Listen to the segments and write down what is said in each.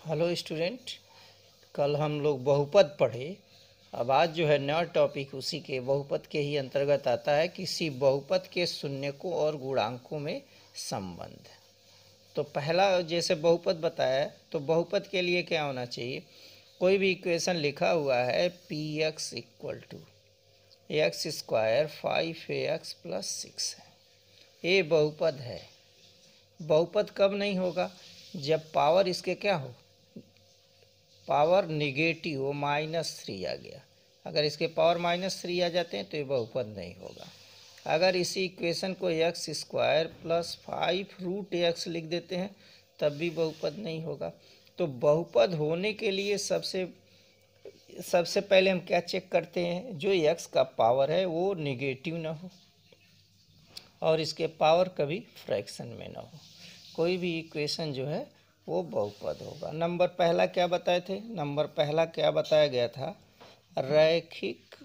Hello student, कल हम लोग बहुपद पढ़े। अब आज जो है नया टॉपिक उसी के बहुपद के ही अंतर्गत आता है, किसी बहुपद के शून्यकों और गुणांकों में संबंध। तो पहला जैसे बहुपद बताया, तो बहुपद के लिए क्या होना चाहिए, कोई भी इक्वेशन लिखा हुआ है p x equal to x square 5ax plus 6 है, ये बहुपद है। बहुपद कब नहीं होगा, जब पावर इसके क्या हो, पावर निगेटिव हो, -3 आ गया। अगर इसके पावर -3 आ जाते हैं तो ये बहुपद नहीं होगा। अगर इसी इक्वेशन को एक्स स्क्वायर प्लस 5√x लिख देते हैं तब भी बहुपद नहीं होगा। तो बहुपद होने के लिए सबसे पहले हम क्या चेक करते हैं, जो x का पावर है वो निगेटिव ना हो और इसके पावर कभी फ्रैक्शन में ना हो, कोई भी इक्वेशन जो है वो बहुपद होगा। नंबर पहला क्या बताए थे, नंबर पहला क्या बताया गया था, रैखिक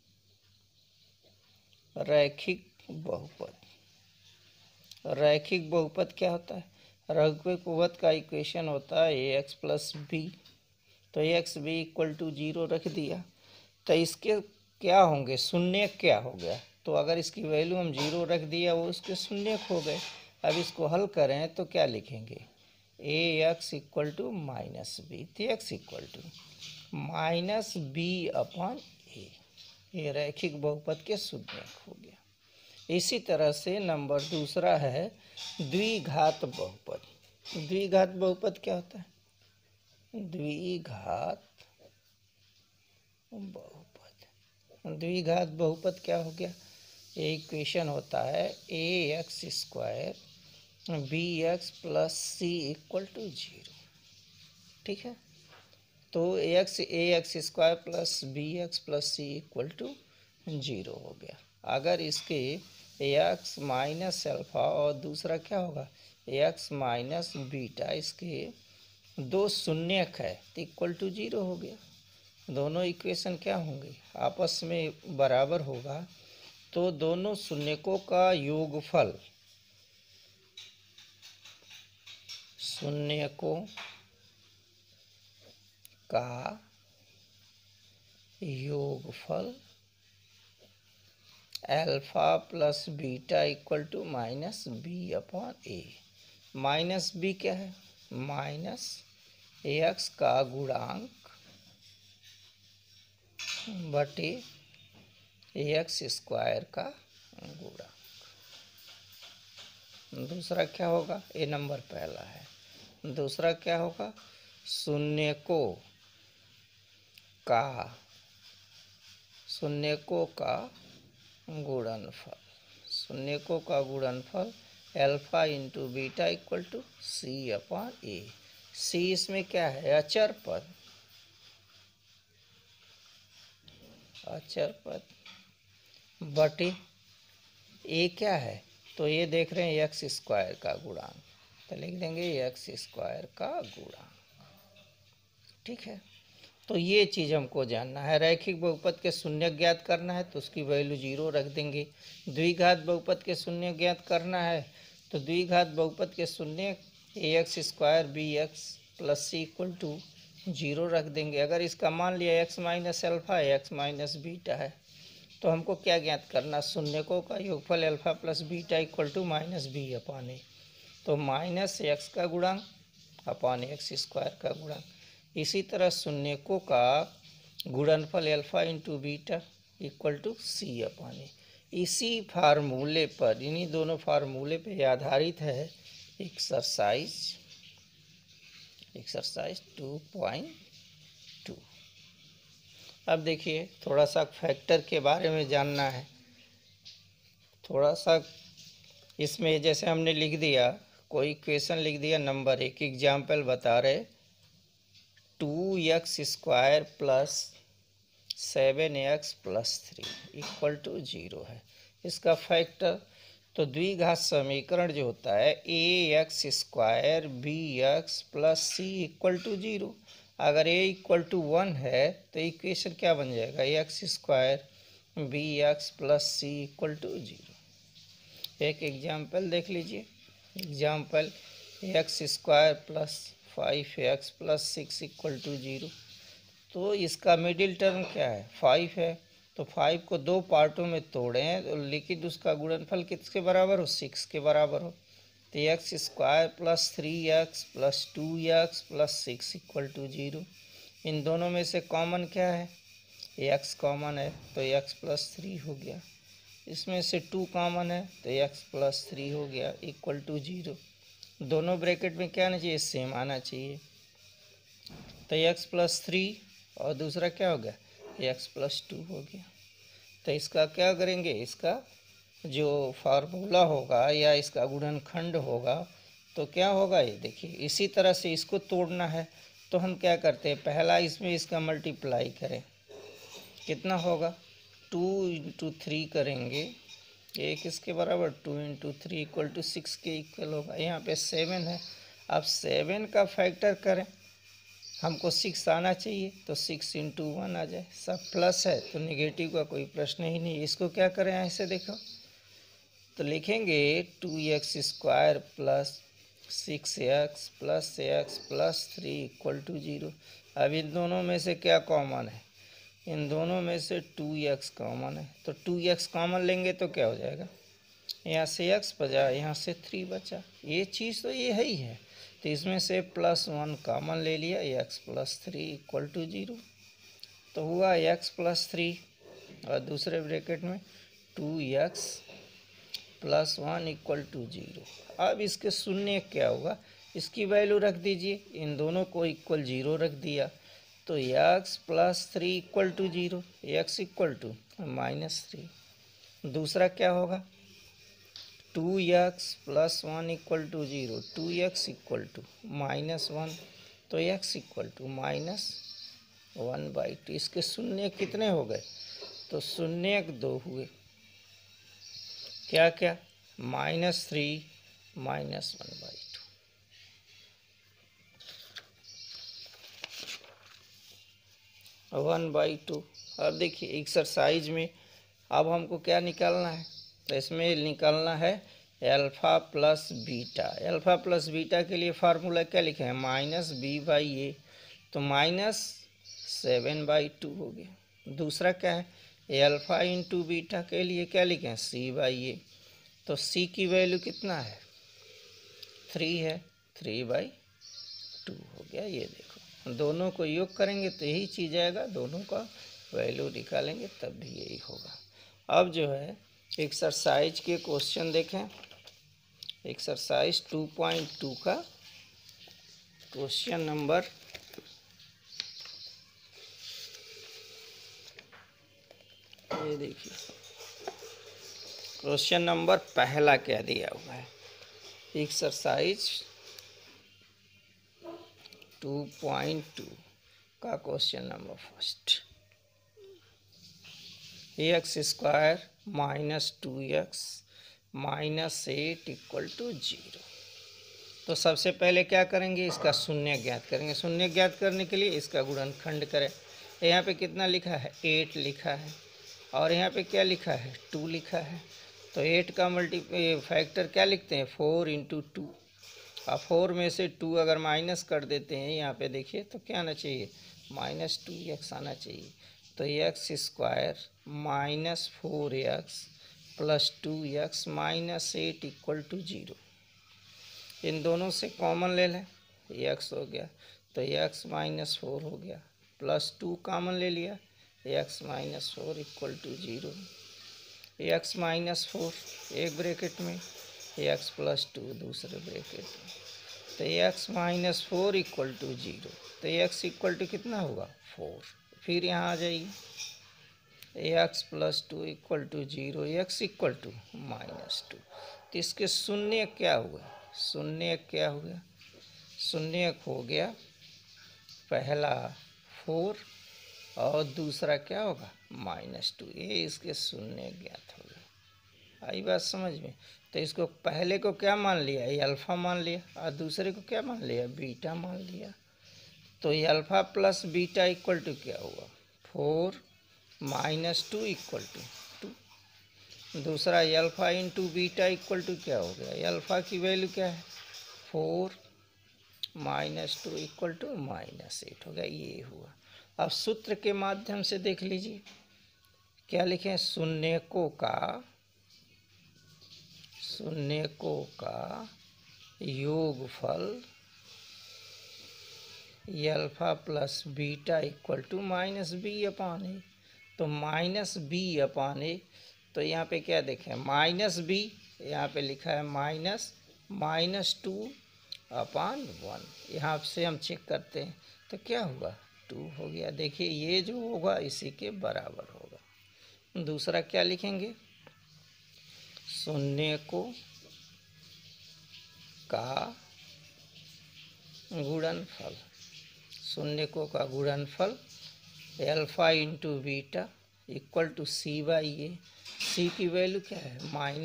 बहुपद। रैखिक बहुपद क्या होता है, रैखिक बहुपद का इक्वेशन होता है ax प्लस बी। तो एक्स बी इक्वल टू 0 रख दिया, तो इसके क्या होंगे, शून्य क्या हो गया। तो अगर इसकी वैल्यू हम 0 रख दिया, वो उसके शून्य हो गए। अब इसको हल करें तो क्या लिखेंगे, a x equal to minus b, तो x equal to minus b upon a, ये रैखिक बहुपद के शून्य हो गया। इसी तरह से नंबर दूसरा है द्विघात बहुपद। द्विघात बहुपद क्या होता है, द्विघात बहुपद। द्विघात बहुपद क्या हो गया, ये इक्वेशन होता है a x square b x plus c equal to 0। ठीक है, तो a x square plus b x plus c equal to 0 हो गया। अगर इसके एक्स माइनस अल्फा और दूसरा क्या होगा एक्स माइनस बीटा, इसके दो शून्यक है तो इक्वल टू 0 हो गया। दोनों इक्वेशन क्या होंगे, आपस में बराबर होगा, तो दोनों शून्यकों का योगफल, शून्यकों का योगफल alpha plus beta equal to minus b upon a. Minus b क्या है, माइनस एक्स का गुणांक बटे एक्स स्क्वायर का गुणा। दूसरा क्या होगा, ये नंबर पहला है। दूसरा क्या होगा, शून्यकों का गुणनफल। शून्यकों का गुणनफल alpha into beta equal to c upon a. C इसमें क्या है, अचर पद, अचर पद बटे ए क्या है, तो ये देख रहे हैं एक्स स्क्वायर का गुणांक, तो लिख देंगे एक्स स्क्वायर का गुणांक। ठीक है, तो ये चीज़ हमको जानना है। रैखिक बहुपद के शून्य ज्ञात करना है तो उसकी वैल्यू 0 रख देंगे। द्विघात बहुपद के शून्य ज्ञात करना है तो द्विघात बहुपद के शून्य a x square b x plus c equal to 0 रख देंगे। अगर इसका मान लिया x minus alpha x minus beta है, तो हमको क्या ज्ञात करना, शून्यकों का योगफल alpha plus beta equal to minus b upon a. तो माइनस एक्स का गुणांक अपॉन एक्स स्क्वायर का गुणांक। इसी तरह शून्यकों का गुणनफल alpha into beta equal to c upon a. इसी फार्मूले पर, इन्हीं दोनों फार्मूले पर आधारित है एक्सरसाइज 2.2। अब देखिए, थोड़ा सा फैक्टर के बारे में जानना है। थोड़ा सा इसमें जैसे हमने लिख दिया, कोई इक्वेशन लिख दिया, नंबर एक एग्जाम्पल बता रहे 2x square plus 7x plus 3 equal to 0 है। इसका फैक्टर, तो द्विघात समीकरण जो होता है a x square b x plus c equal to 0। अगर ए इक्वल टू 1 है तो इक्वेशन क्या बन जाएगा, x square b x plus c equal to 0। एक एग्जाम्पल देख लीजिए, example x square plus 5x plus 6 equal to 0। तो इसका मिडिल टर्म क्या है, 5 है। तो 5 को दो पार्टों में तोड़ें तो लेकिन उसका गुणनफल किसके बराबर हो, 6 के बराबर हो। तो x square plus 3x plus 2x plus 6 equal to 0। इन दोनों में से कॉमन क्या है, x कॉमन है तो x प्लस 3 हो गया। इसमें से 2 कॉमन है तो x प्लस 3 हो गया इक्वल टू 0। दोनों ब्रैकेट में क्या आना चाहिए, सेम आना चाहिए। तो x प्लस 3 और दूसरा क्या हो गया, x प्लस 2 हो गया। तो इसका क्या करेंगे, इसका जो फार्मूला होगा या इसका गुणनखंड होगा तो क्या होगा, ये देखिए इसी तरह से इसको तोड़ना है। तो हम क्या करते हैं, पहला इसमें इसका मल्टीप्लाई करें, कितना होगा 2 इंटू 3 करेंगे, ये किसके बराबर 2 इंटू 3 इक्वल टू 6 के इक्वल होगा। यहाँ पे 7 है, अब 7 का फैक्टर करें, हमको 6 आना चाहिए तो 6 इंटू 1 आ जाए। सब प्लस है तो निगेटिव का कोई प्रश्न ही नहीं। इसको क्या करें, ऐसे देखो तो लिखेंगे 2x square plus 6x plus 3 equal to 0। अब इन दोनों में से क्या कॉमन है, इन दोनों में से 2x कॉमन है। तो 2x कॉमन लेंगे तो क्या हो जाएगा, यहाँ से x बचा, यहाँ से 3 बचा। ये चीज़ तो ये है ही है। तो इसमें से +1 कॉमन ले लिया, x प्लस 3 इक्वल टू 0। तो हुआ x प्लस 3 और दूसरे ब्रैकेट में 2x प्लस 1 इक्वल टू 0। अब इसके शून्य क्या होगा, इसकी वैल्यू रख दीजिए, इन दोनों को इक्वल 0 रख दिया। तो x plus 3 equal to 0, x equal to -3। दूसरा क्या होगा 2x plus 1 equal to 0, 2x equal to -1। तो x इक्वल टू -1/2। इसके शून्य कितने हो गए, तो शून्य 2 हुए, क्या क्या -3 -1/2। अब देखिए एक्सरसाइज में अब हमको क्या निकालना है, तो इसमें निकालना है alpha plus beta. Alpha plus beta के लिए फार्मूला क्या लिखे हैं, -b/a। तो -7/2 हो गया। दूसरा क्या है, अल्फ़ा इंटू बीटा के लिए क्या लिखे हैं, c/a। तो c की वैल्यू कितना है, 3 है, 3/2 हो गया। ये देखो दोनों को योग करेंगे तो यही चीज़ आएगा, दोनों का वैल्यू निकालेंगे तब भी यही होगा। अब जो है एक्सरसाइज के क्वेश्चन देखें। एक्सरसाइज 2.2 का क्वेश्चन नंबर ये देखिए, क्वेश्चन नंबर पहला क्या दिया हुआ है, एक्सरसाइज 2.2 का question number first, x square -2x -8 equal to 0। तो सबसे पहले क्या करेंगे, इसका शून्य ज्ञात करेंगे। शून्य ज्ञात करने के लिए इसका गुणनखंड करें। यहाँ पे कितना लिखा है, 8 लिखा है, और यहाँ पे क्या लिखा है, 2 लिखा है। तो 8 का फैक्टर क्या लिखते हैं, 4 इंटू 2। अब 4 में से 2 अगर माइनस कर देते हैं यहाँ पे देखिए तो क्या आना चाहिए, -2x आना चाहिए। तो x square -4x plus 2x -8 equal to 0। इन दोनों से कॉमन ले लें, x हो गया तो x -4 हो गया, प्लस 2 कॉमन ले लिया, x -4 इक्वल टू 0। x -4 एक ब्रैकेट में, x प्लस 2 दूसरे ब्रैकेट में। तो x -4 इक्वल टू 0। तो x इक्वल टू कितना होगा, 4। फिर यहाँ आ जाइए, x plus 2 equal to 0, x equal to -2। तो इसके शून्य क्या हुआ, शून्य क्या हो गया, शून्य हो गया पहला 4 और दूसरा क्या होगा -2। ये इसके शून्य ज्ञात हो गया। आई बात समझ में। तो इसको पहले को क्या मान लिया, ये अल्फ़ा मान लिया, और दूसरे को क्या मान लिया, बीटा मान लिया। तो ये alpha plus beta equal to क्या हुआ, 4 -2 इक्वल टू 2। दूसरा alpha into beta equal to क्या हो गया, अल्फ़ा की वैल्यू क्या है, 4 -2 इक्वल टू -8 हो गया, ये हुआ। अब सूत्र के माध्यम से देख लीजिए क्या लिखें, शून्यकों का योगफल alpha plus beta equal to -b/a। तो -b/a, तो यहाँ पे क्या देखें, -b, यहाँ पे लिखा है -2/1। यहाँ से हम चेक करते हैं तो क्या हुआ, 2 हो गया। देखिए ये जो होगा इसी के बराबर होगा। दूसरा क्या लिखेंगे, शून्यकों का गुणनफल, शून्यकों का गुणनफल alpha into beta equal to c/a। c की वैल्यू क्या है,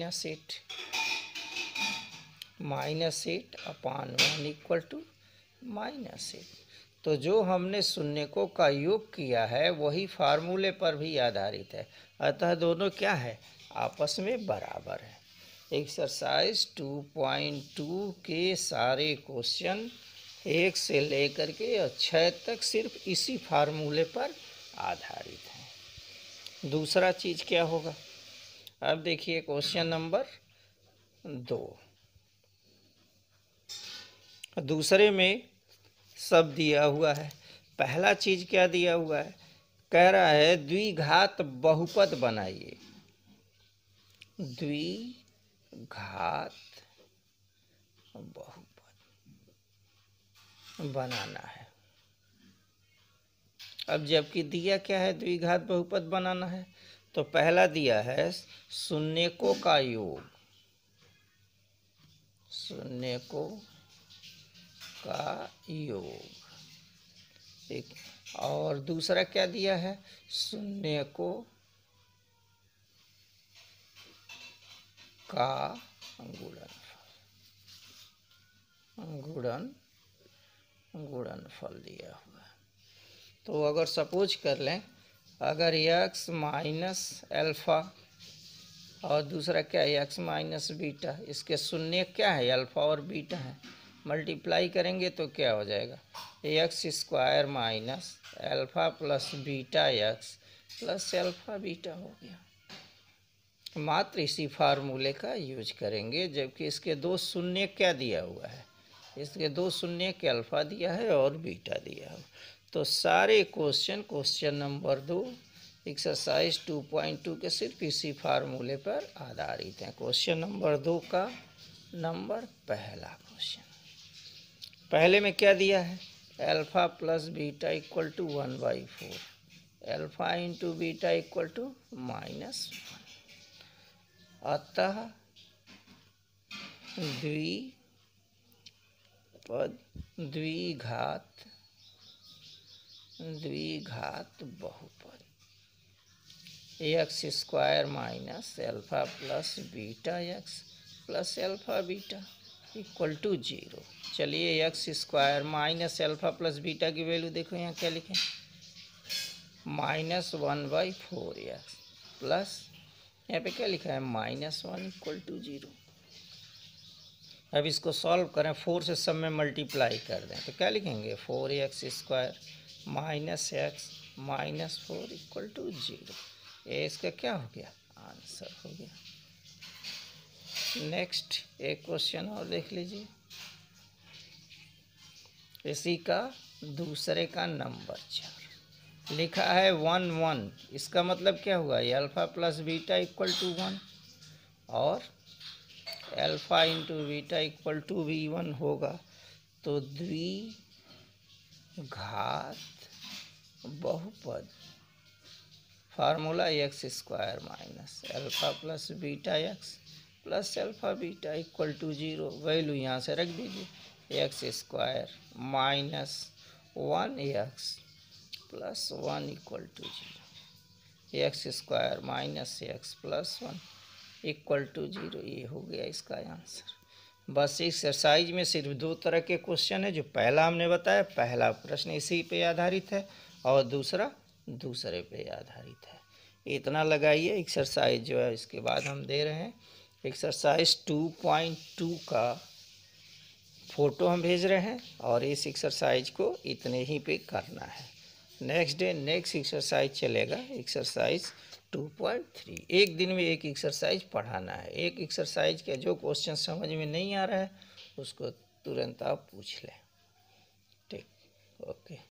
-8/1 इक्वल टू -8। तो जो हमने शून्यकों का योग किया है वही फार्मूले पर भी आधारित है, अतः दोनों क्या है, आपस में बराबर है। एक्सरसाइज 2.2 के सारे क्वेश्चन 1 से लेकर के 6 तक सिर्फ इसी फार्मूले पर आधारित हैं। दूसरा चीज़ क्या होगा, अब देखिए क्वेश्चन नंबर 2। दूसरे में सब दिया हुआ है। पहला चीज़ क्या दिया हुआ है, कह रहा है द्विघात बहुपद बनाइए, द्विघात बहुपद बनाना है। अब जबकि दिया क्या है, द्विघात बहुपद बनाना है, तो पहला दिया है शून्यकों का योग, शून्यकों का योग, ठीक। और दूसरा क्या दिया है, शून्यकों का गुणनफल दिया हुआ है। तो अगर सपोज कर लें, अगर x माइनस अल्फ़ा और दूसरा क्या है x माइनस बीटा, इसके शून्य क्या है, अल्फ़ा और बीटा है, मल्टीप्लाई करेंगे तो क्या हो जाएगा, x² minus alpha plus beta x plus alpha beta हो गया। मात्र इसी फार्मूले का यूज करेंगे, जबकि इसके दो शून्य क्या दिया हुआ है, इसके दो शून्य के अल्फ़ा दिया है और बीटा दिया है। तो सारे क्वेश्चन नंबर 2 एक्सरसाइज 2.2 के सिर्फ इसी फार्मूले पर आधारित हैं। क्वेश्चन नंबर 2 का नंबर पहला क्वेश्चन, पहले में क्या दिया है, alpha plus beta equal to 1/4, alpha into beta equal to -1। अतः द्विघात बहुपद x² minus alpha plus beta x plus alpha beta equal to 0। चलिए x² minus alpha plus beta की वैल्यू देखो, यहाँ क्या लिखें, -1/4x प्लस यहाँ पे क्या लिखा है -1 इक्वल टू 0। अब इसको सॉल्व करें, 4 से सब में मल्टीप्लाई कर दें तो क्या लिखेंगे, 4x² minus x minus 4 equal to 0। ये इसका क्या हो गया, आंसर हो गया। नेक्स्ट एक क्वेश्चन और देख लीजिए, इसी का दूसरे का नंबर 4 लिखा है 1 1। इसका मतलब क्या हुआ, alpha plus beta equal to 1 और alpha into beta equal to भी 1 होगा। तो द्विघात बहुपद formula x² minus alpha plus beta x plus alpha beta equal to 0। Value यहाँ से रख दीजिए, x² minus 1x plus 1 equal to 0, x² minus x plus 1 equal to 0। ये हो गया इसका आंसर। बस एक्सरसाइज में सिर्फ 2 तरह के क्वेश्चन है, जो पहला हमने बताया, पहला प्रश्न इसी पे आधारित है और दूसरा दूसरे पे आधारित है। इतना लगाइए। एक्सरसाइज जो है इसके बाद हम दे रहे हैं एक्सरसाइज 2.2 का फ़ोटो हम भेज रहे हैं और इस एक्सरसाइज को इतने ही पे करना है। नेक्स्ट डे नेक्स्ट एक्सरसाइज चलेगा, एक्सरसाइज 2.3। एक दिन में एक एक्सरसाइज पढ़ाना है। एक एक्सरसाइज का जो क्वेश्चन समझ में नहीं आ रहा है उसको तुरंत आप पूछ लें। ठीक, ओके।